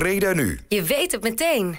Breda Nu. Je weet het meteen.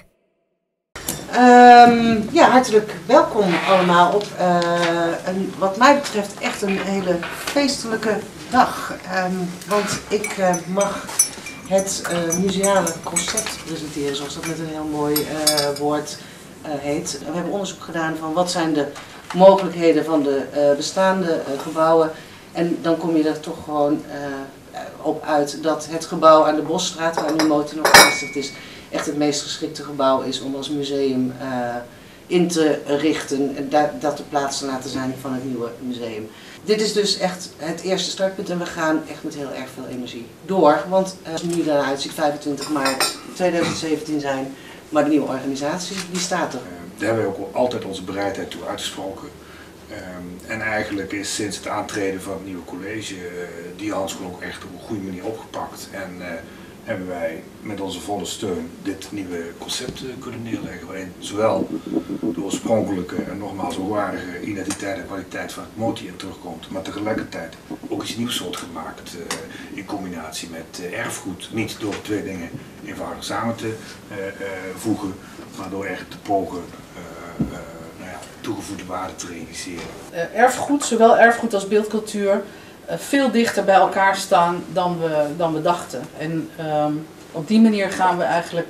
Ja, hartelijk welkom allemaal op wat mij betreft echt een hele feestelijke dag. Want ik mag het museale concept presenteren, zoals dat met een heel mooi woord heet. We hebben onderzoek gedaan van wat zijn de mogelijkheden van de bestaande gebouwen. En dan kom je er toch gewoon op uit dat het gebouw aan de Bosstraat, waar nu Moti nog gevestigd is, echt het meest geschikte gebouw is om als museum in te richten en dat de plaats te laten zijn van het nieuwe museum. Dit is dus echt het eerste startpunt en we gaan echt met heel erg veel energie door. Want als het nu daaruit ziet, 25 maart 2017 zijn, maar de nieuwe organisatie, die staat er. Daar hebben we ook altijd onze bereidheid toe uitgesproken. En eigenlijk is sinds het aantreden van het nieuwe college die handschoen ook echt op een goede manier opgepakt. En hebben wij met onze volle steun dit nieuwe concept kunnen neerleggen. Waarin zowel de oorspronkelijke en nogmaals hoogwaardige identiteit en kwaliteit van het Moti in terugkomt, maar tegelijkertijd ook iets nieuws wordt gemaakt in combinatie met erfgoed. Niet door twee dingen eenvoudig samen te voegen, maar door echt te pogen toegevoegde waarde te realiseren. Erfgoed, zowel erfgoed als beeldcultuur, veel dichter bij elkaar staan dan we dachten. En op die manier gaan we eigenlijk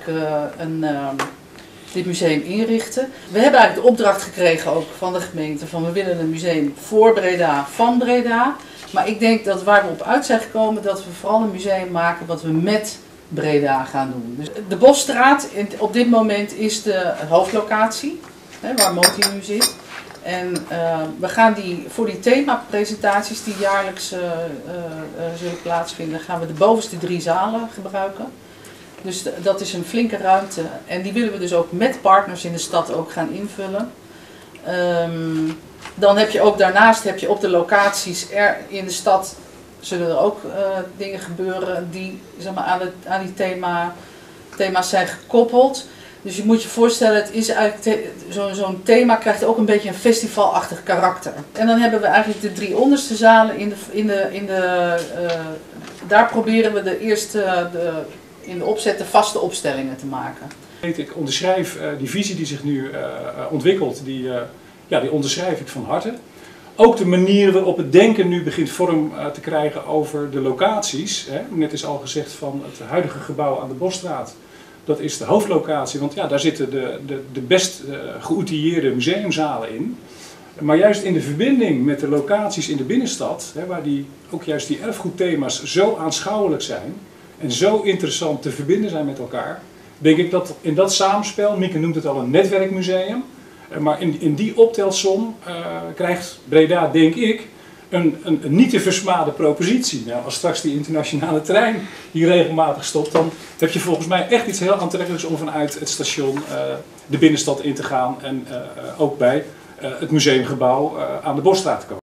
dit museum inrichten. We hebben eigenlijk de opdracht gekregen ook van de gemeente van we willen een museum voor Breda, van Breda. Maar ik denk dat waar we op uit zijn gekomen, dat we vooral een museum maken wat we met Breda gaan doen. Dus de Bosstraat op dit moment is de hoofdlocatie, waar Moti nu zit. En we gaan voor die themapresentaties die jaarlijks zullen plaatsvinden, gaan we de bovenste 3 zalen gebruiken. Dus dat is een flinke ruimte en die willen we dus ook met partners in de stad ook gaan invullen. Dan heb je ook daarnaast op de locaties in de stad zullen er ook dingen gebeuren die zeg maar, aan die thema's zijn gekoppeld. Dus je moet je voorstellen, het is eigenlijk zo'n thema krijgt ook een beetje een festivalachtig karakter. En dan hebben we eigenlijk de 3 onderste zalen daar proberen we in de opzet de vaste opstellingen te maken. Ik onderschrijf die visie die zich nu ontwikkelt, die onderschrijf ik van harte. Ook de manier waarop het denken nu begint vorm te krijgen over de locaties. Net is al gezegd van het huidige gebouw aan de Bosstraat. Dat is de hoofdlocatie, want ja, daar zitten de best geoutilleerde museumzalen in. Maar juist in de verbinding met de locaties in de binnenstad, waar ook juist die erfgoedthema's zo aanschouwelijk zijn en zo interessant te verbinden zijn met elkaar, denk ik dat in dat samenspel, Mieke noemt het al een netwerkmuseum, maar in die optelsom krijgt Breda, denk ik, een niet te versmade propositie. Nou, als straks die internationale trein hier regelmatig stopt, dan heb je volgens mij echt iets heel aantrekkelijks om vanuit het station de binnenstad in te gaan en ook bij het museumgebouw aan de Bosstraat te komen.